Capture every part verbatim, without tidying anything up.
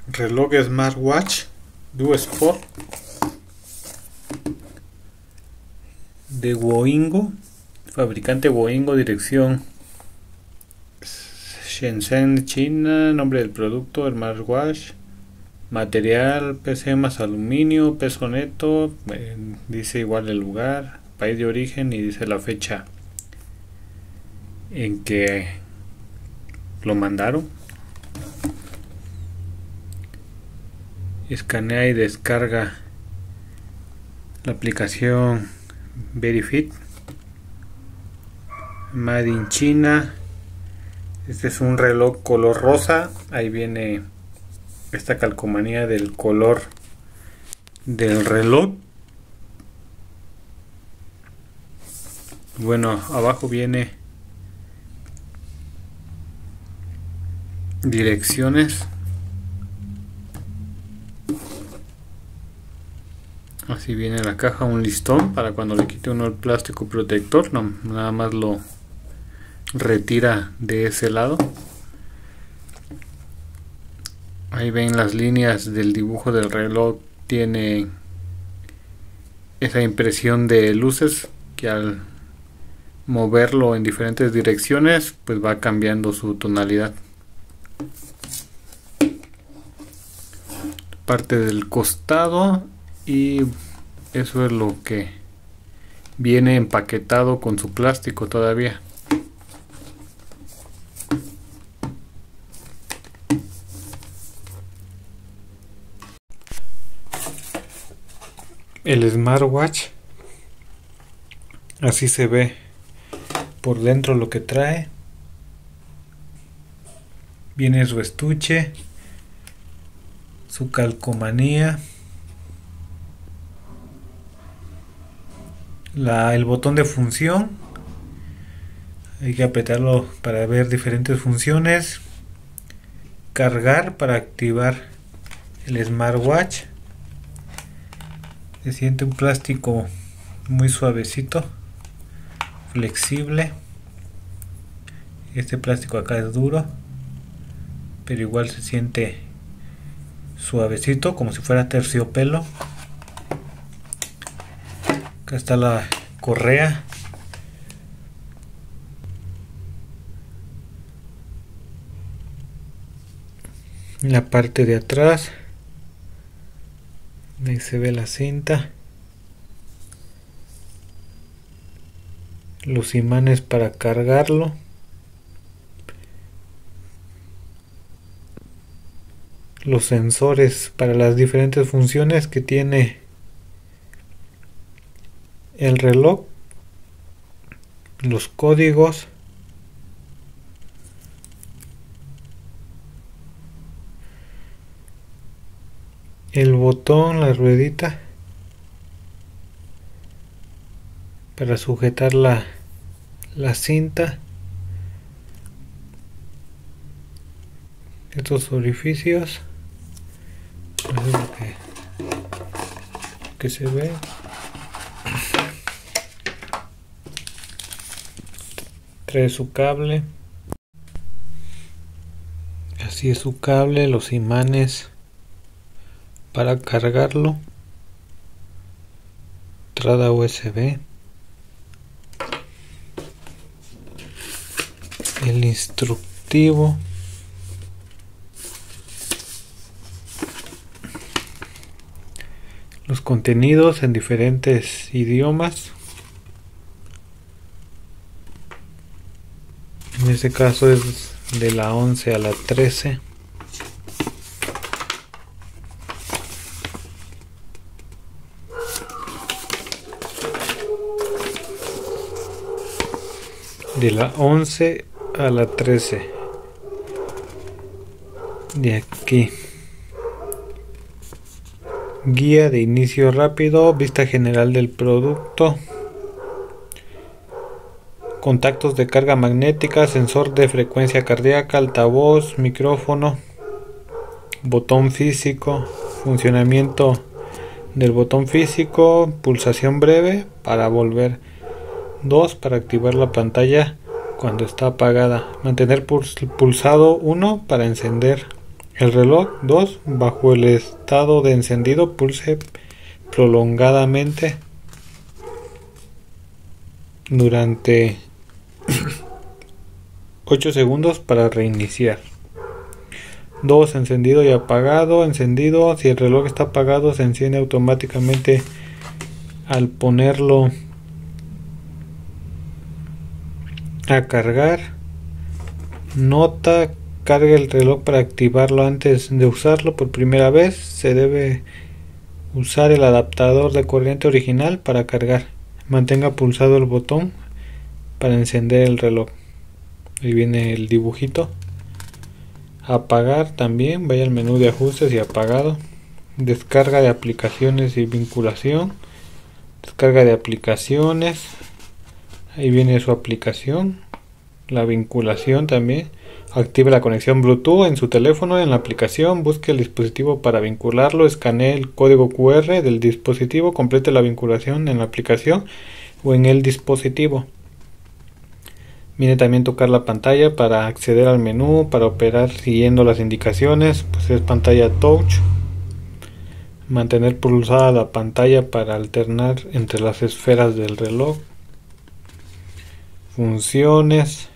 Reloj Smartwatch Duo Sport de Woingo, fabricante Woingo, dirección Shenzhen, China. Nombre del producto: Smartwatch. Material: P C más aluminio. Peso neto, eh, dice igual el lugar, país de origen, y dice la fecha en que lo mandaron. Escanea y descarga la aplicación Verifit. Made in China. Este es un reloj color rosa. Ahí viene esta calcomanía del color del reloj. Bueno, abajo viene direcciones. Así viene la caja, un listón para cuando le quite uno el plástico protector, no, nada más lo retira de ese lado. Ahí ven las líneas del dibujo del reloj, tiene esa impresión de luces que al moverlo en diferentes direcciones pues va cambiando su tonalidad. Parte del costado, y eso es lo que viene empaquetado con su plástico todavía. El smartwatch, así se ve por dentro lo que trae. Viene su estuche, su calcomanía, la, el botón de función. Hay que apretarlo para ver diferentes funciones. Cargar para activar el smartwatch. Se siente un plástico muy suavecito, flexible. Este plástico acá es duro, pero igual se siente suavecito, como si fuera terciopelo. Acá está la correa. En la parte de atrás, ahí se ve la cinta. Los imanes para cargarlo. Los sensores para las diferentes funciones que tiene el reloj. Los códigos. El botón, la ruedita para sujetar la, la cinta. Estos orificios. Eso es lo que, que se ve. Trae su cable. Así es su cable, los imanes para cargarlo. Entrada U S B. El instructivo. Los contenidos en diferentes idiomas. En este caso es de la once a la trece. De la once a la trece. De aquí. Guía de inicio rápido, vista general del producto, contactos de carga magnética, sensor de frecuencia cardíaca, altavoz, micrófono, botón físico, funcionamiento del botón físico, pulsación breve para volver, dos para activar la pantalla cuando está apagada, mantener pulsado uno para encender el reloj. Dos. Bajo el estado de encendido, pulse prolongadamente durante ocho segundos para reiniciar. Dos. Encendido y apagado. Encendido. Si el reloj está apagado, se enciende automáticamente al ponerlo a cargar. Nota: cargue el reloj para activarlo antes de usarlo por primera vez. Se debe usar el adaptador de corriente original para cargar. Mantenga pulsado el botón para encender el reloj. Ahí viene el dibujito. Apagar también, vaya al menú de ajustes y apagado. Descarga de aplicaciones y vinculación. Descarga de aplicaciones. Ahí viene su aplicación. La vinculación también. Active la conexión Bluetooth en su teléfono. En la aplicación busque el dispositivo para vincularlo. Escanee el código Q R del dispositivo. Complete la vinculación en la aplicación o en el dispositivo. Viene también tocar la pantalla para acceder al menú, para operar siguiendo las indicaciones, pues es pantalla touch. Mantener pulsada la pantalla para alternar entre las esferas del reloj. Funciones.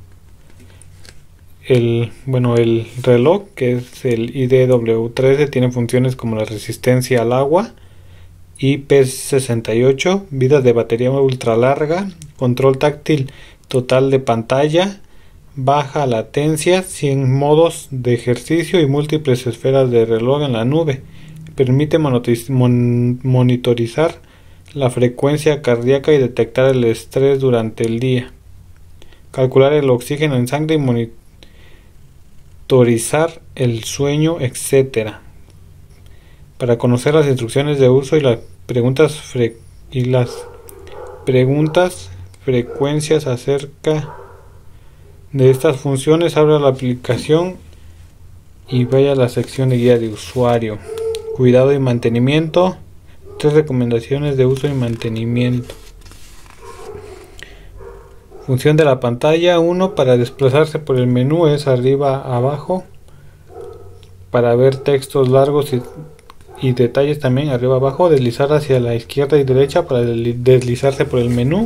El, bueno, el reloj, que es el I D W trece, tiene funciones como la resistencia al agua, I P sesenta y ocho, vida de batería ultra larga, control táctil total de pantalla, baja latencia, cien modos de ejercicio y múltiples esferas de reloj en la nube. Permite monitorizar la frecuencia cardíaca y detectar el estrés durante el día. Calcular el oxígeno en sangre y monitorizar el sueño, etcétera. Para conocer las instrucciones de uso y las preguntas fre y las preguntas frecuencias acerca de estas funciones, abra la aplicación y vaya a la sección de guía de usuario. Cuidado y mantenimiento. Tres recomendaciones de uso y mantenimiento. Función de la pantalla. uno. Para desplazarse por el menú es arriba abajo. Para ver textos largos y, y detalles también arriba abajo. Deslizar hacia la izquierda y derecha para deslizarse por el menú.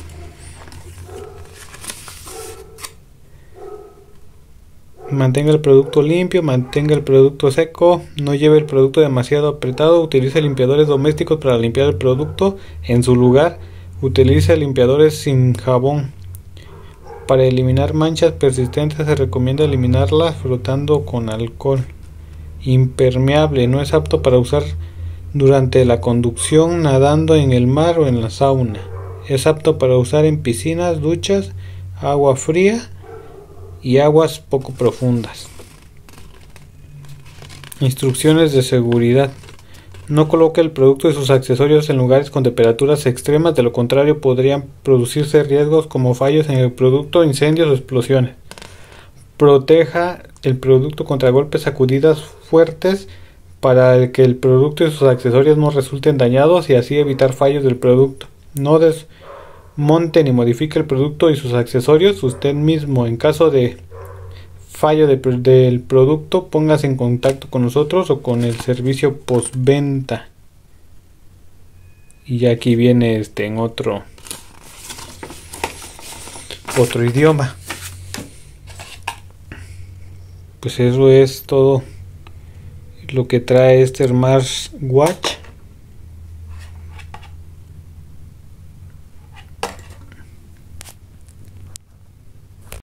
Mantenga el producto limpio, mantenga el producto seco, no lleve el producto demasiado apretado, utilice limpiadores domésticos para limpiar el producto en su lugar, utilice limpiadores sin jabón. Para eliminar manchas persistentes se recomienda eliminarlas frotando con alcohol. Impermeable, no es apto para usar durante la conducción, nadando en el mar o en la sauna. Es apto para usar en piscinas, duchas, agua fría y aguas poco profundas. Instrucciones de seguridad. No coloque el producto y sus accesorios en lugares con temperaturas extremas, de lo contrario podrían producirse riesgos como fallos en el producto, incendios o explosiones. Proteja el producto contra golpes, sacudidas fuertes para que el producto y sus accesorios no resulten dañados y así evitar fallos del producto. No des Monte ni modifique el producto y sus accesorios usted mismo. En caso de fallo de, del producto, póngase en contacto con nosotros o con el servicio postventa. Y aquí viene este en otro otro idioma. Pues eso es todo lo que trae este smartwatch.